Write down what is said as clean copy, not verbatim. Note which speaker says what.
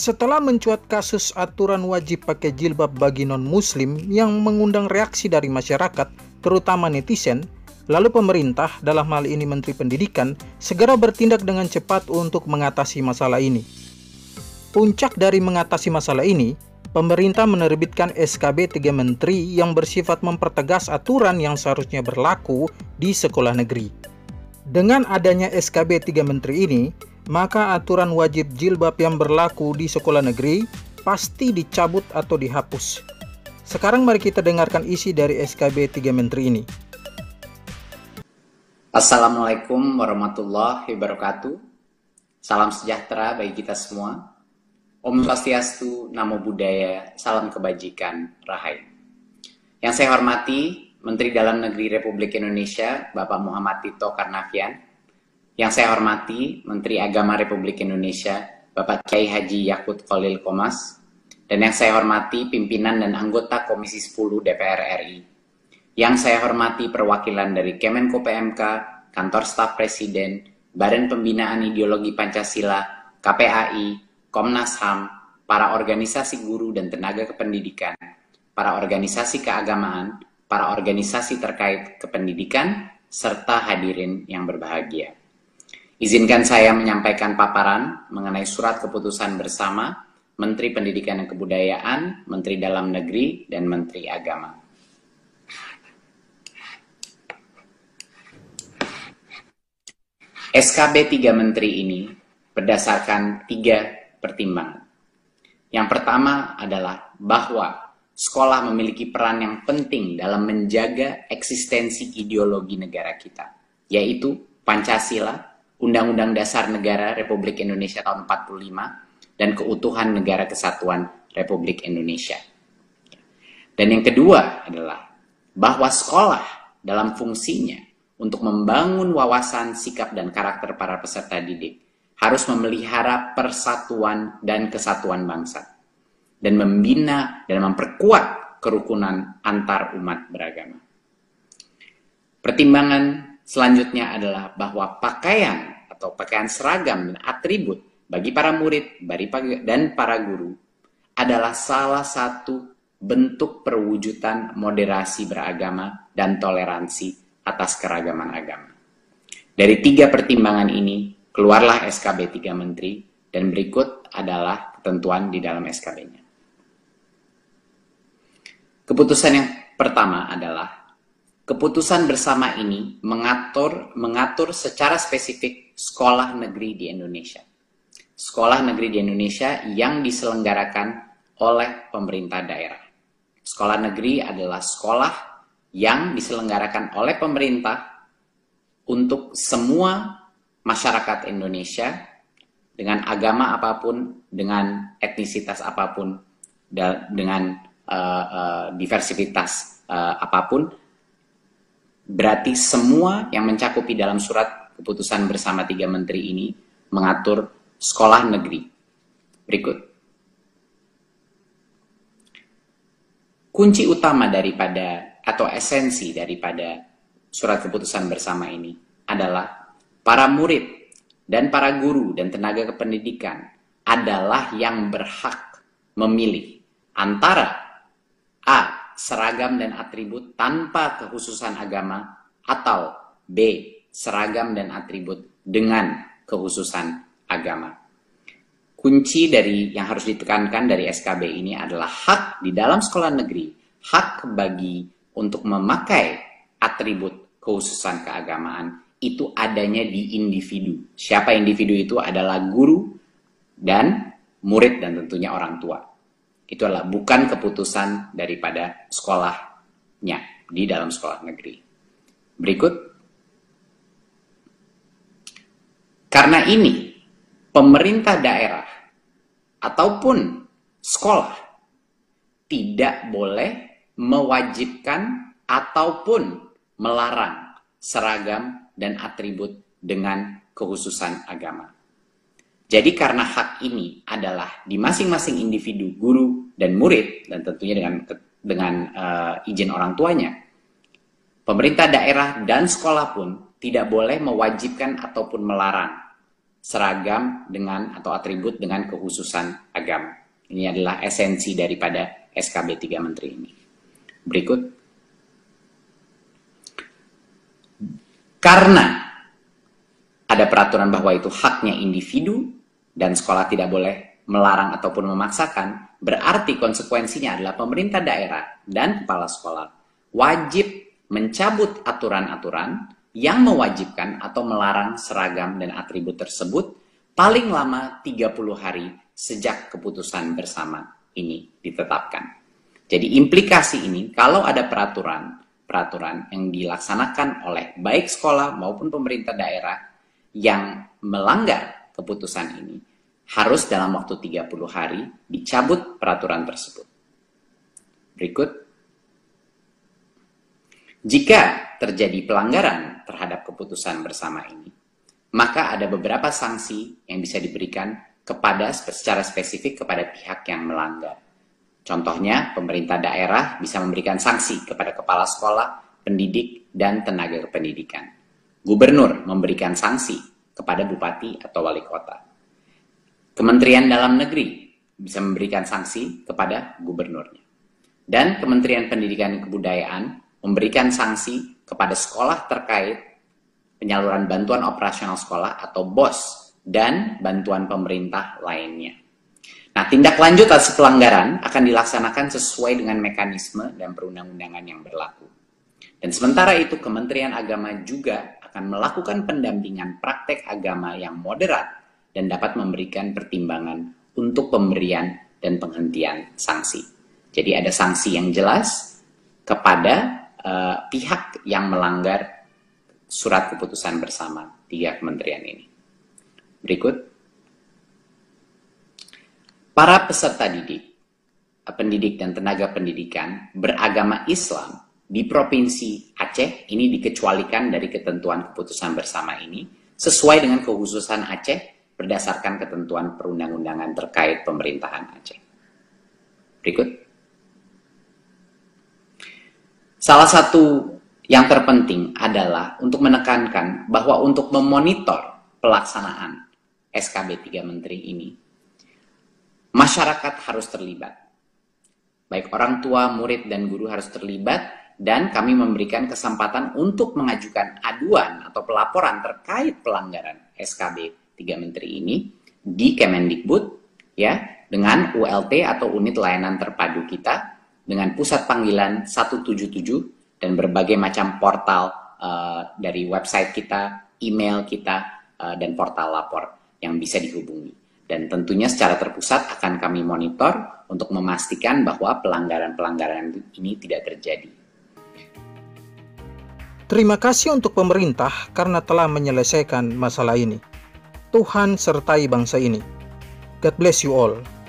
Speaker 1: Setelah mencuat kasus aturan wajib pakai jilbab bagi non-muslim yang mengundang reaksi dari masyarakat, terutama netizen, lalu pemerintah, dalam hal ini Menteri Pendidikan, segera bertindak dengan cepat untuk mengatasi masalah ini. Puncak dari mengatasi masalah ini, pemerintah menerbitkan SKB 3 Menteri yang bersifat mempertegas aturan yang seharusnya berlaku di sekolah negeri. Dengan adanya SKB 3 Menteri ini, maka aturan wajib jilbab yang berlaku di sekolah negeri pasti dicabut atau dihapus. Sekarang mari kita dengarkan isi dari SKB 3 Menteri ini.
Speaker 2: Assalamualaikum warahmatullahi wabarakatuh. Salam sejahtera bagi kita semua. Om Swastiastu, Namo Buddhaya, salam kebajikan, Rahayu. Yang saya hormati Menteri Dalam Negeri Republik Indonesia, Bapak Muhammad Tito Karnavian. Yang saya hormati Menteri Agama Republik Indonesia, Bapak Kiai Haji Yakut Khalil Qomas. Dan yang saya hormati pimpinan dan anggota Komisi 10 DPR RI. Yang saya hormati perwakilan dari Kemenko PMK, Kantor Staf Presiden, Badan Pembinaan Ideologi Pancasila, KPAI, Komnas HAM, para organisasi guru dan tenaga kependidikan, para organisasi keagamaan, para organisasi terkait kependidikan, serta hadirin yang berbahagia. Izinkan saya menyampaikan paparan mengenai surat keputusan bersama Menteri Pendidikan dan Kebudayaan, Menteri Dalam Negeri, dan Menteri Agama. SKB 3 Menteri ini berdasarkan 3 pertimbangan. Yang pertama adalah bahwa sekolah memiliki peran yang penting dalam menjaga eksistensi ideologi negara kita, yaitu Pancasila, Undang-Undang Dasar Negara Republik Indonesia tahun 45, dan keutuhan Negara Kesatuan Republik Indonesia. Dan yang kedua adalah bahwa sekolah dalam fungsinya untuk membangun wawasan, sikap, dan karakter para peserta didik harus memelihara persatuan dan kesatuan bangsa dan membina dan memperkuat kerukunan antar umat beragama. Pertimbangan selanjutnya adalah bahwa pakaian atau pakaian seragam dan atribut bagi para murid dan para guru adalah salah satu bentuk perwujudan moderasi beragama dan toleransi atas keragaman agama. Dari 3 pertimbangan ini, keluarlah SKB 3 Menteri, dan berikut adalah ketentuan di dalam SKB-nya. Keputusan yang pertama adalah keputusan bersama ini mengatur secara spesifik sekolah negeri di Indonesia. Sekolah negeri di Indonesia yang diselenggarakan oleh pemerintah daerah. Sekolah negeri adalah sekolah yang diselenggarakan oleh pemerintah untuk semua masyarakat Indonesia dengan agama apapun, dengan etnisitas apapun, dengan diversitas apapun. Berarti semua yang mencakupi dalam surat keputusan bersama 3 menteri ini mengatur sekolah negeri. Berikut. Kunci utama daripada atau esensi daripada surat keputusan bersama ini adalah para murid dan para guru dan tenaga kependidikan adalah yang berhak memilih antara A. seragam dan atribut tanpa kekhususan agama, atau B. seragam dan atribut dengan kekhususan agama. Kunci dari yang harus ditekankan dari SKB ini adalah hak di dalam sekolah negeri, hak bagi untuk memakai atribut kekhususan keagamaan itu adanya di individu. Siapa individu itu adalah guru dan murid dan tentunya orang tua. Itu adalah bukan keputusan daripada sekolahnya di dalam sekolah negeri. Berikut. Karena ini, pemerintah daerah ataupun sekolah tidak boleh mewajibkan ataupun melarang seragam dan atribut dengan kekhususan agama. Jadi karena hak ini adalah di masing-masing individu, guru dan murid, dan tentunya dengan izin orang tuanya, pemerintah daerah dan sekolah pun tidak boleh mewajibkan ataupun melarang seragam dengan atau atribut dengan kekhususan agama. Ini adalah esensi daripada SKB 3 Menteri ini. Berikut. Karena ada peraturan bahwa itu haknya individu dan sekolah tidak boleh melarang ataupun memaksakan, berarti konsekuensinya adalah pemerintah daerah dan kepala sekolah wajib mencabut aturan-aturan yang mewajibkan atau melarang seragam dan atribut tersebut paling lama 30 hari sejak keputusan bersama ini ditetapkan. Jadi implikasi ini, kalau ada peraturan yang dilaksanakan oleh baik sekolah maupun pemerintah daerah yang melanggar keputusan ini, harus dalam waktu 30 hari dicabut peraturan tersebut. Berikut. Jika terjadi pelanggaran terhadap keputusan bersama ini, maka ada beberapa sanksi yang bisa diberikan secara spesifik kepada pihak yang melanggar. Contohnya, pemerintah daerah bisa memberikan sanksi kepada kepala sekolah, pendidik, dan tenaga kependidikan. Gubernur memberikan sanksi kepada bupati atau wali kota. Kementerian Dalam Negeri bisa memberikan sanksi kepada gubernurnya. Dan Kementerian Pendidikan dan Kebudayaan memberikan sanksi kepada sekolah terkait penyaluran bantuan operasional sekolah atau BOS dan bantuan pemerintah lainnya. Nah, tindak lanjut atas pelanggaran akan dilaksanakan sesuai dengan mekanisme dan perundang-undangan yang berlaku. Dan sementara itu, Kementerian Agama juga akan melakukan pendampingan praktek agama yang moderat dan dapat memberikan pertimbangan untuk pemberian dan penghentian sanksi. Jadi ada sanksi yang jelas kepada pihak yang melanggar surat keputusan bersama 3 kementerian ini. Berikut. Para peserta didik, pendidik dan tenaga pendidikan beragama Islam di Provinsi Aceh ini dikecualikan dari ketentuan keputusan bersama ini sesuai dengan kekhususan Aceh berdasarkan ketentuan perundang-undangan terkait pemerintahan Aceh. Berikut. Salah satu yang terpenting adalah untuk menekankan bahwa untuk memonitor pelaksanaan SKB 3 Menteri ini, masyarakat harus terlibat. Baik orang tua, murid, dan guru harus terlibat, dan kami memberikan kesempatan untuk mengajukan aduan atau pelaporan terkait pelanggaran SKB 3 Menteri ini di Kemendikbud, ya, dengan ULT atau Unit Layanan Terpadu kita, dengan pusat panggilan 177 dan berbagai macam portal dari website kita, email kita, dan portal lapor yang bisa dihubungi. Dan tentunya secara terpusat akan kami monitor untuk memastikan bahwa pelanggaran-pelanggaran ini tidak terjadi.
Speaker 1: Terima kasih untuk pemerintah karena telah menyelesaikan masalah ini. Tuhan sertai bangsa ini. God bless you all.